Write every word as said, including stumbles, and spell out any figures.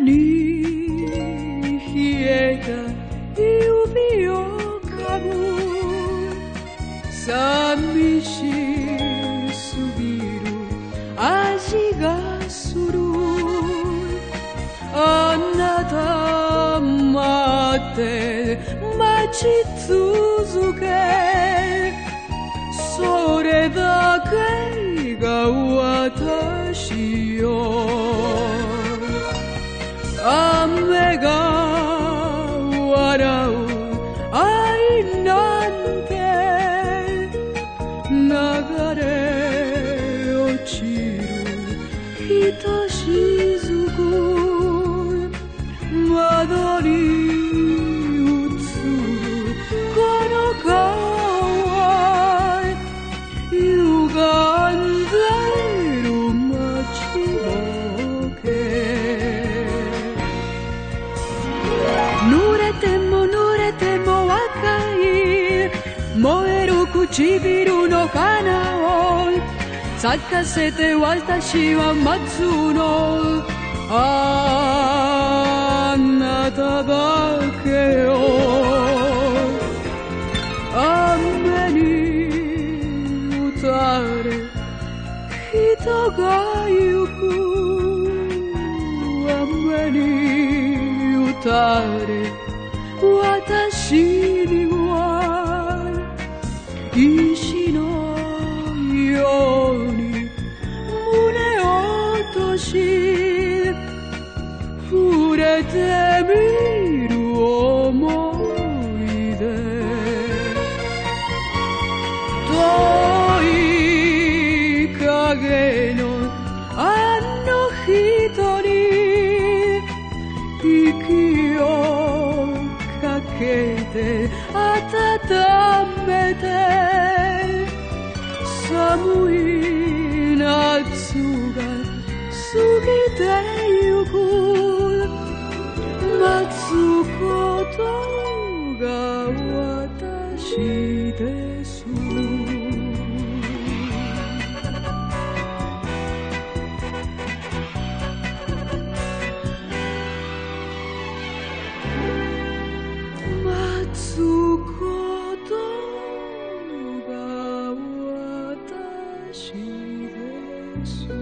に冷えた指をかむ寂しすぎる味がするあなた待って待ち続けそれだけが私よ雨が笑う愛なんて流れ落ちるひとしずく窓に映るこの顔は歪んでる街ぼけ濡れても濡れても赤い燃える唇の花を咲かせて私は待つのあなただけよ雨に打たれ人が行く雨に打たれ私には石のように胸を落とし触れてみる想い出遠い影のあの人に息をかけて温めて寒い夏が過ぎてゆく待つことが私です待つことが私です